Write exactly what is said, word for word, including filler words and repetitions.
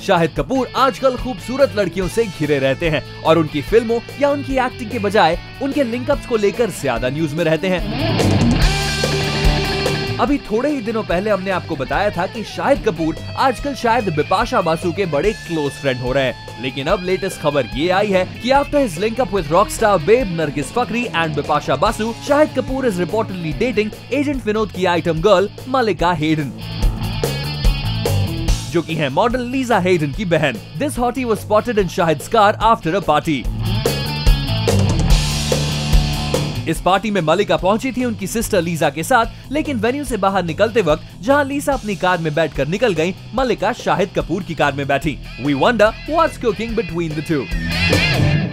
शाहिद कपूर आजकल खूबसूरत लड़कियों से घिरे रहते हैं और उनकी फिल्मों या उनकी एक्टिंग के बजाय उनके लिंकअप्स को लेकर ज्यादा न्यूज में रहते हैं। अभी थोड़े ही दिनों पहले हमने आपको बताया था कि शाहिद कपूर आजकल शायद बिपाशा बासु के बड़े क्लोज फ्रेंड हो रहे हैं, लेकिन अब लेटेस्ट खबर ये आई है कि after his linkup with rockstar babe Nargis Fakhri and Bipasha Basu, Shahid Kapoor is reportedly dating agent Vinod की आइटम गर्ल मलिका हेडन, जो की है मॉडल लीजा हेडन की बहन। This hottie was spotted in Shahid's car after a party. इस पार्टी में मलिका पहुंची थी उनकी सिस्टर लीजा के साथ, लेकिन वेन्यू से बाहर निकलते वक्त जहां लीजा अपनी कार में बैठकर निकल गईं, मलिका शाहिद कपूर की कार में बैठी। We wonder what's cooking between the to.